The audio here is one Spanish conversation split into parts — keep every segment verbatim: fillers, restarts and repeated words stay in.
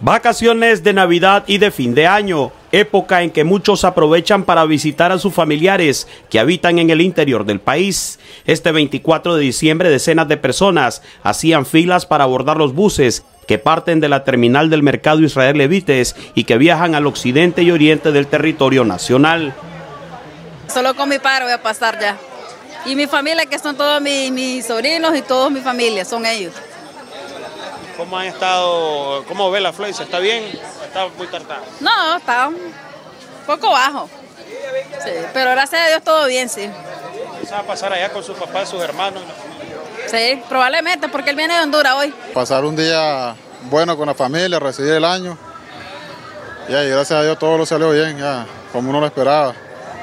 Vacaciones de Navidad y de fin de año, época en que muchos aprovechan para visitar a sus familiares que habitan en el interior del país. Este veinticuatro de diciembre decenas de personas hacían filas para abordar los buses que parten de la terminal del mercado Israel Levites y que viajan al occidente y oriente del territorio nacional. Solo con mi padre voy a pasar ya. Y mi familia, que son todos mis, mis sobrinos y todos mi familia, son ellos. ¿Cómo han estado? ¿Cómo ve la afluencia? ¿Está bien? ¿Está muy tartada? No, está un poco bajo. Sí, pero gracias a Dios todo bien, sí. ¿Se va a pasar allá con sus papás, sus hermanos? Sí, probablemente, porque él viene de Honduras hoy. Pasar un día bueno con la familia, recibir el año. Y ahí, gracias a Dios todo lo salió bien, ya, como uno lo esperaba.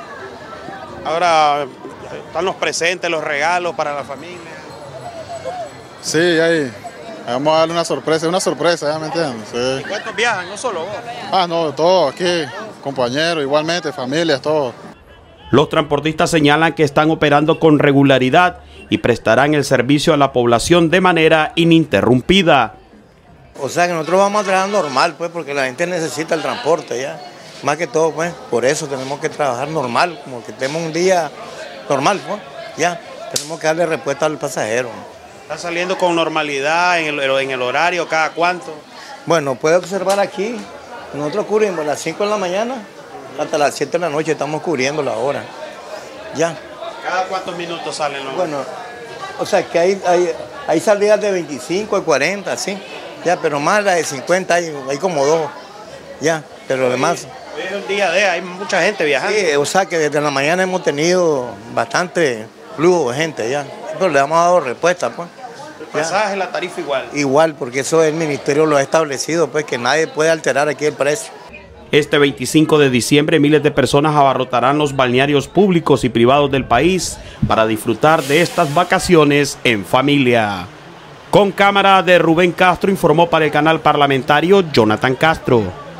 Ahora están los presentes, los regalos para la familia. Sí, ahí. Vamos a darle una sorpresa, una sorpresa, ¿ya me entiendes? Sí. ¿Y cuántos viajan? ¿No solo vos? Ah, no, todos aquí, compañeros, igualmente, familias, todos. Los transportistas señalan que están operando con regularidad y prestarán el servicio a la población de manera ininterrumpida. O sea que nosotros vamos a trabajar normal, pues, porque la gente necesita el transporte, ya. Más que todo, pues, por eso tenemos que trabajar normal, como que tenemos un día normal, pues, ya. Tenemos que darle respuesta al pasajero. ¿Está saliendo con normalidad en el, en el horario? ¿Cada cuánto? Bueno, puede observar aquí, nosotros cubrimos a las cinco de la mañana hasta las siete de la noche, estamos cubriendo la hora, ya. ¿Cada cuántos minutos salen los? Bueno, o sea que hay, hay, hay salidas de veinticinco, de cuarenta, sí, ya, pero más la de cincuenta hay, hay como dos, ya, pero lo demás. Hoy es un día de, hay mucha gente viajando. Sí, o sea que desde la mañana hemos tenido bastante flujo de gente, ya, pero le hemos dado respuesta, pues. ¿El pasaje, la tarifa igual? Igual, porque eso el ministerio lo ha establecido, pues que nadie puede alterar aquí el precio. Este veinticinco de diciembre miles de personas abarrotarán los balnearios públicos y privados del país para disfrutar de estas vacaciones en familia. Con cámara de Rubén Castro, informó para el canal parlamentario Jonathan Castro.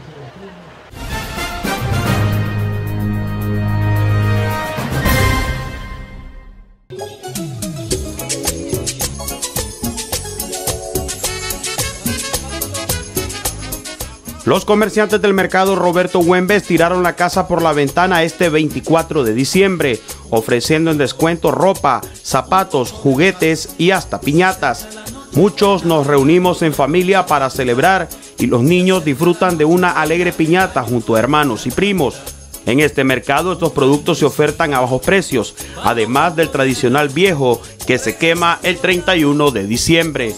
Los comerciantes del mercado Roberto Güembes tiraron la casa por la ventana este veinticuatro de diciembre, ofreciendo en descuento ropa, zapatos, juguetes y hasta piñatas. Muchos nos reunimos en familia para celebrar y los niños disfrutan de una alegre piñata junto a hermanos y primos. En este mercado estos productos se ofertan a bajos precios, además del tradicional viejo que se quema el treinta y uno de diciembre.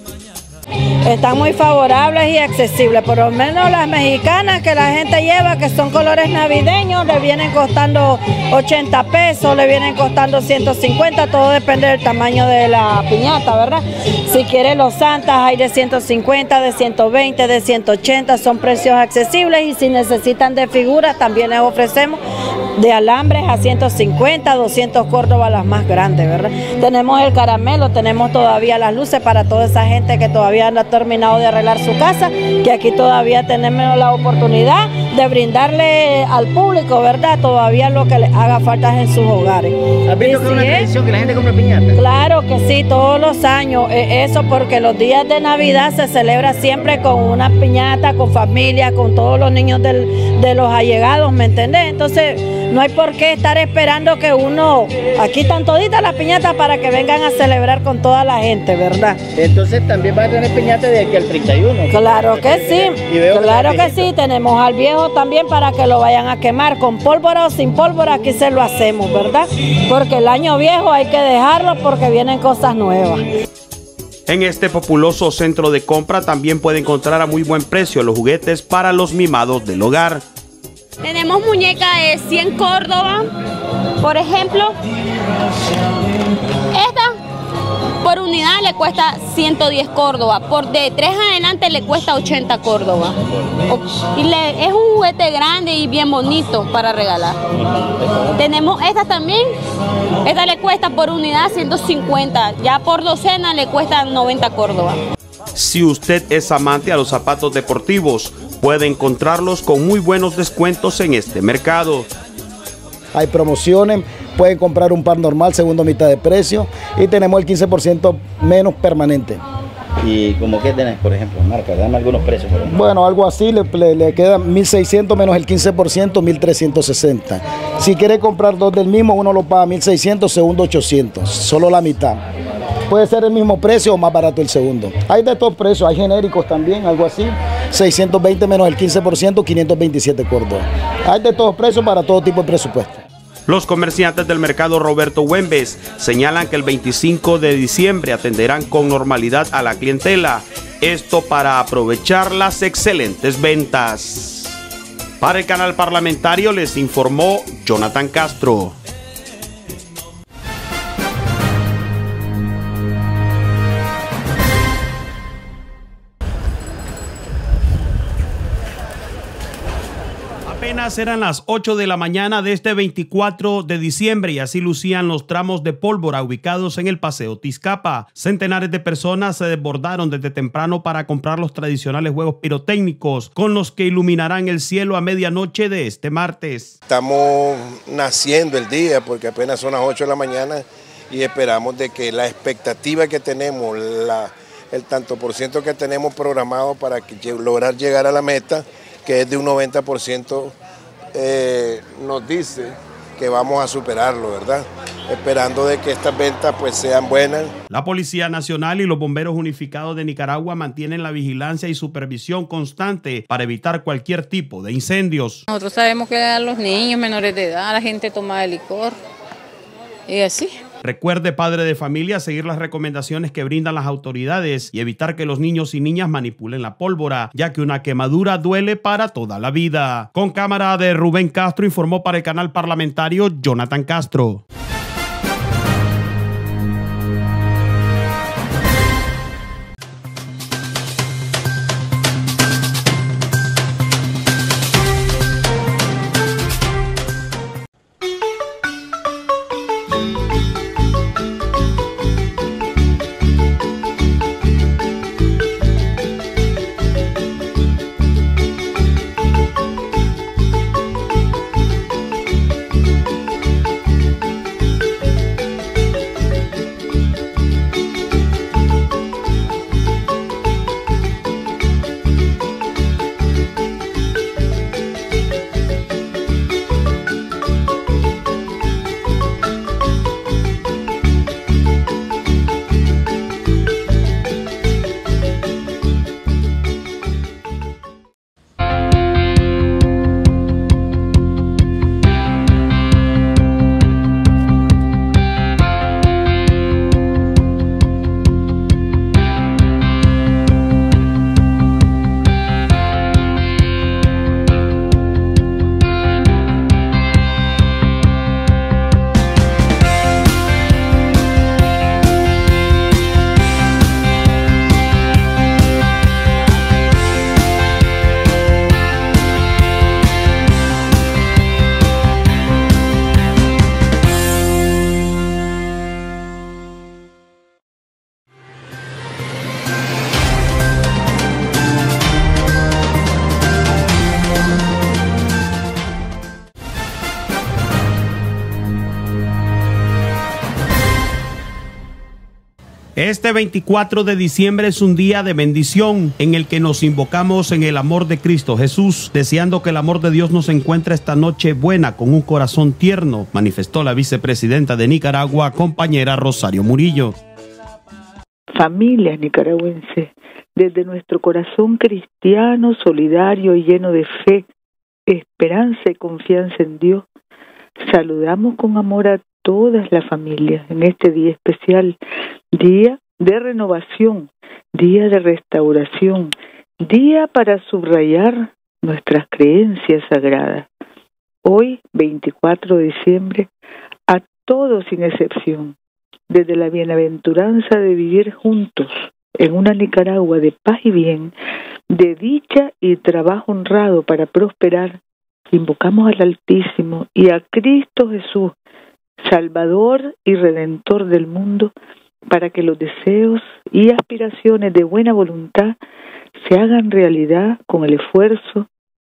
Están muy favorables y accesibles, por lo menos las mexicanas que la gente lleva, que son colores navideños, le vienen costando ochenta pesos, le vienen costando ciento cincuenta, todo depende del tamaño de la piñata, ¿verdad? Si quieren los santas hay de ciento cincuenta, de ciento veinte, de ciento ochenta, son precios accesibles, y si necesitan de figuras también les ofrecemos de alambres a ciento cincuenta, doscientos Córdoba las más grandes, ¿verdad? Tenemos el caramelo, tenemos todavía las luces para toda esa gente que todavía no ha terminado de arreglar su casa, que aquí todavía tenemos la oportunidad de brindarle al público, ¿verdad? Todavía lo que les haga falta en sus hogares. ¿Has visto que es una tradición que la gente compra piñata? Claro que sí, todos los años, eh, eso porque los días de Navidad se celebra siempre con una piñata, con familia, con todos los niños del, de los allegados, ¿me entendés? Entonces no hay por qué estar esperando que uno, aquí están toditas las piñatas para que vengan a celebrar con toda la gente, ¿verdad? Entonces también va a tener piñata de aquí al treinta y uno. Claro que sí, claro que sí, tenemos al viejo también para que lo vayan a quemar, con pólvora o sin pólvora, aquí se lo hacemos, ¿verdad? Porque el año viejo hay que dejarlo porque vienen cosas nuevas. En este populoso centro de compra también puede encontrar a muy buen precio los juguetes para los mimados del hogar. Tenemos muñeca de cien Córdoba, por ejemplo. Esta por unidad le cuesta ciento diez Córdoba, por de tres adelante le cuesta ochenta Córdoba. Y le, es un juguete grande y bien bonito para regalar. Tenemos esta también, esta le cuesta por unidad ciento cincuenta, ya por docena le cuesta noventa Córdoba. Si usted es amante a los zapatos deportivos, puede encontrarlos con muy buenos descuentos en este mercado. Hay promociones, pueden comprar un par normal, segunda mitad de precio, y tenemos el quince por ciento menos permanente. ¿Y como qué tenés, por ejemplo, marca? Dame algunos precios. Por ejemplo. Bueno, algo así, le, le, le queda mil seiscientos menos el quince por ciento, mil trescientos sesenta. Si quiere comprar dos del mismo, uno lo paga mil seiscientos, segundo ochocientos, solo la mitad. Puede ser el mismo precio o más barato el segundo. Hay de todos precios, hay genéricos también, algo así. seiscientos veinte menos el quince por ciento, quinientos veintisiete córdobas. Hay de todos precios para todo tipo de presupuesto. Los comerciantes del mercado Roberto Güemes señalan que el veinticinco de diciembre atenderán con normalidad a la clientela, esto para aprovechar las excelentes ventas. Para el canal parlamentario les informó Jonathan Castro. Apenas eran las ocho de la mañana de este veinticuatro de diciembre y así lucían los tramos de pólvora ubicados en el Paseo Tizcapa. Centenares de personas se desbordaron desde temprano para comprar los tradicionales juegos pirotécnicos con los que iluminarán el cielo a medianoche de este martes. Estamos naciendo el día porque apenas son las ocho de la mañana y esperamos de que la expectativa que tenemos, la, el tanto por ciento que tenemos programado para que, lograr llegar a la meta, que es de un noventa por ciento, eh, nos dice que vamos a superarlo, ¿verdad? Esperando de que estas ventas pues sean buenas. La Policía Nacional y los Bomberos Unificados de Nicaragua mantienen la vigilancia y supervisión constante para evitar cualquier tipo de incendios. Nosotros sabemos que a los niños menores de edad, la gente toma licor y así. Recuerde, padre de familia, seguir las recomendaciones que brindan las autoridades y evitar que los niños y niñas manipulen la pólvora, ya que una quemadura duele para toda la vida. Con cámara de Rubén Castro, informó para el canal parlamentario Jonathan Castro. Este veinticuatro de diciembre es un día de bendición en el que nos invocamos en el amor de Cristo Jesús, deseando que el amor de Dios nos encuentre esta noche buena con un corazón tierno, manifestó la vicepresidenta de Nicaragua, compañera Rosario Murillo. Familias nicaragüenses, desde nuestro corazón cristiano, solidario y lleno de fe, esperanza y confianza en Dios, saludamos con amor a todas las familias en este día especial, día de renovación, día de restauración, día para subrayar nuestras creencias sagradas. Hoy, veinticuatro de diciembre, a todos sin excepción, desde la bienaventuranza de vivir juntos en una Nicaragua de paz y bien, de dicha y trabajo honrado para prosperar, invocamos al Altísimo y a Cristo Jesús, Salvador y Redentor del mundo, para que los deseos y aspiraciones de buena voluntad se hagan realidad con el esfuerzo,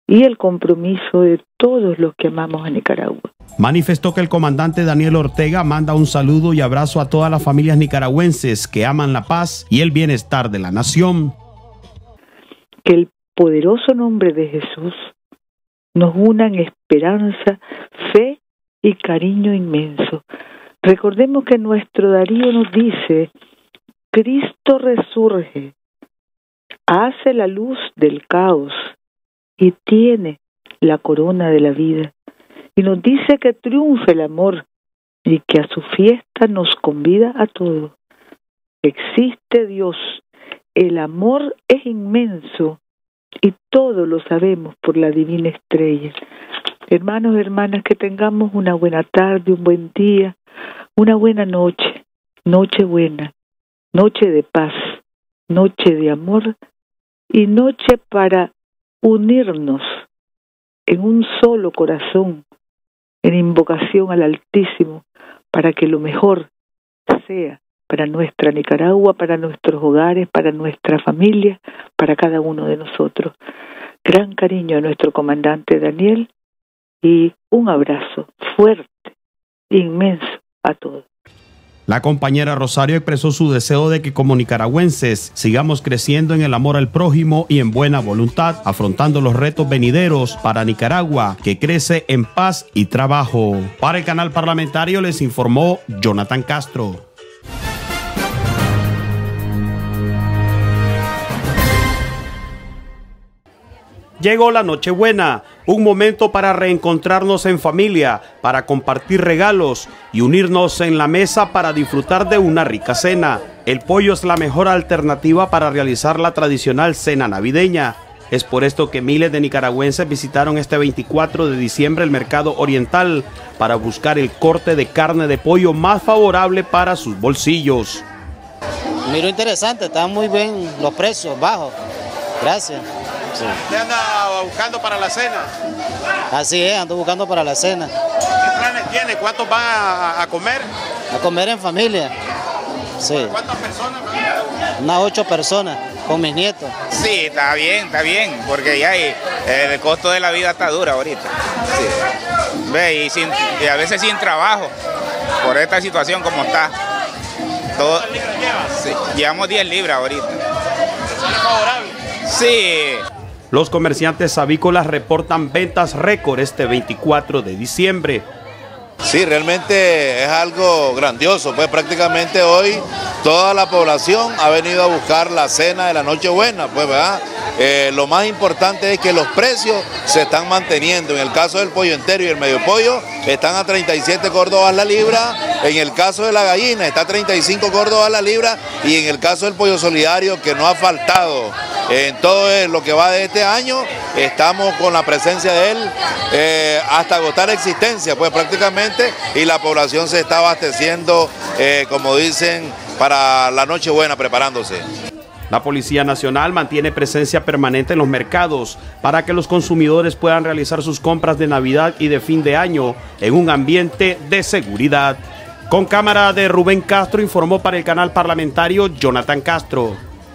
y el compromiso de todos los que amamos a Nicaragua. Manifestó que el comandante Daniel Ortega manda un saludo y abrazo a todas las familias nicaragüenses que aman la paz y el bienestar de la nación. Que el poderoso nombre de Jesús nos una en esperanza, fe y cariño inmenso. Recordemos que nuestro Darío nos dice: Cristo resurge, hace la luz del caos y tiene la corona de la vida. Y nos dice que triunfe el amor y que a su fiesta nos convida a todos. Existe Dios, el amor es inmenso y todo lo sabemos por la divina estrella. Hermanos, hermanas, que tengamos una buena tarde, un buen día, una buena noche, noche buena, noche de paz, noche de amor y noche para unirnos en un solo corazón, en invocación al Altísimo, para que lo mejor sea para nuestra Nicaragua, para nuestros hogares, para nuestra familia, para cada uno de nosotros. Gran cariño a nuestro comandante Daniel y un abrazo fuerte, inmenso a todos. La compañera Rosario expresó su deseo de que como nicaragüenses sigamos creciendo en el amor al prójimo y en buena voluntad, afrontando los retos venideros para Nicaragua, que crece en paz y trabajo. Para el canal parlamentario les informó Jonathan Castro. Llegó la Nochebuena, un momento para reencontrarnos en familia, para compartir regalos y unirnos en la mesa para disfrutar de una rica cena. El pollo es la mejor alternativa para realizar la tradicional cena navideña. Es por esto que miles de nicaragüenses visitaron este veinticuatro de diciembre el mercado oriental para buscar el corte de carne de pollo más favorable para sus bolsillos. Miro interesante, están muy bien los precios, bajos. Gracias. Sí. ¿Usted anda buscando para la cena? Así es, ando buscando para la cena. ¿Qué planes tiene? ¿Cuántos van a, a comer? A comer en familia. Sí. ¿Cuántas personas? Unas ocho personas, con mis nietos. Sí, está bien, está bien, porque ya hay, el costo de la vida está dura ahorita. Sí. Ve, y, sin, y a veces sin trabajo, por esta situación como está. Todo, ¿Cuántas libras llevas? Sí, llevamos diez libras ahorita. ¿Sale favorable? Sí. Los comerciantes avícolas reportan ventas récord este veinticuatro de diciembre. Sí, realmente es algo grandioso, pues prácticamente hoy toda la población ha venido a buscar la cena de la Nochebuena, pues verdad. Eh, lo más importante es que los precios se están manteniendo. En el caso del pollo entero y el medio pollo están a treinta y siete córdobas la libra, en el caso de la gallina está a treinta y cinco córdobas la libra y en el caso del pollo solidario, que no ha faltado en todo lo que va de este año, estamos con la presencia de él eh, hasta agotar existencia, pues prácticamente, y la población se está abasteciendo, eh, como dicen, para la Nochebuena, preparándose. La Policía Nacional mantiene presencia permanente en los mercados para que los consumidores puedan realizar sus compras de Navidad y de fin de año en un ambiente de seguridad. Con cámara de Rubén Castro, informó para el canal parlamentario Jonathan Castro.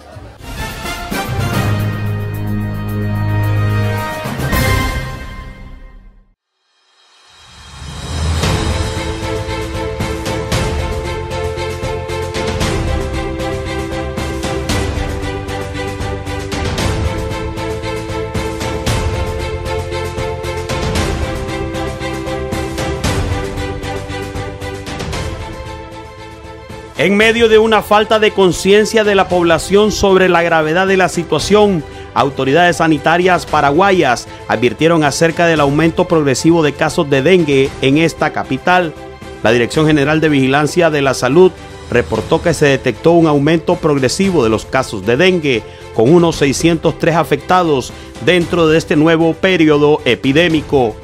En medio de una falta de conciencia de la población sobre la gravedad de la situación, autoridades sanitarias paraguayas advirtieron acerca del aumento progresivo de casos de dengue en esta capital. La Dirección General de Vigilancia de la Salud reportó que se detectó un aumento progresivo de los casos de dengue, con unos seiscientos tres afectados dentro de este nuevo periodo epidémico.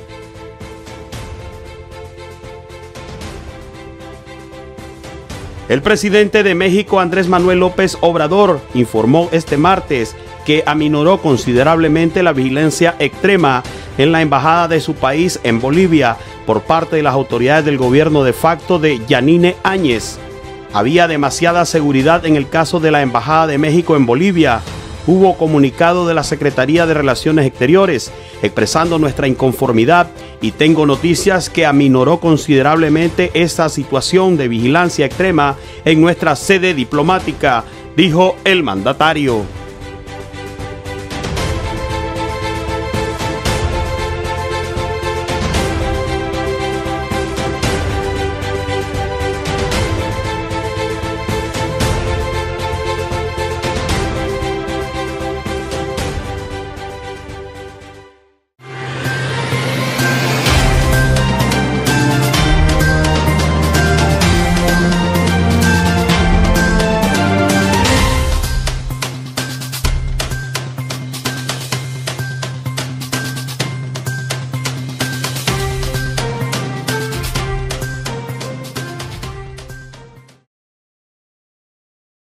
El presidente de México, Andrés Manuel López Obrador, informó este martes que aminoró considerablemente la vigilancia extrema en la embajada de su país en Bolivia por parte de las autoridades del gobierno de facto de Yanine Áñez. Había demasiada seguridad en el caso de la embajada de México en Bolivia, hubo comunicado de la Secretaría de Relaciones Exteriores, expresando nuestra inconformidad, y tengo noticias que aminoró considerablemente esta situación de vigilancia extrema en nuestra sede diplomática, dijo el mandatario.